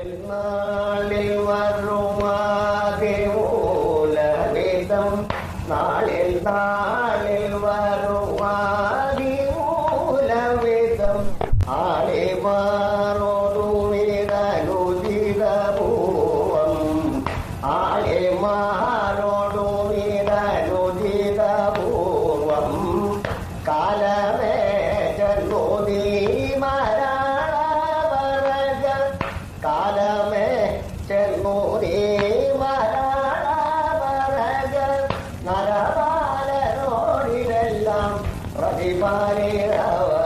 നാളിൽ വരുമാതിമൂലവിധം നാളിൽ നാളിൽ വരുമാതിമൂലവിധം ആളിമാറോടുമിതനുചിതപൂർവം ആളിമാറോടുമിതനുചിതപൂർവം കാലമേ ചെന്നോദീ കാലമേ ചെന്നൂരീ മരണ നരപാലനോടിതെല്ലാം പ്രതിപാലിതവ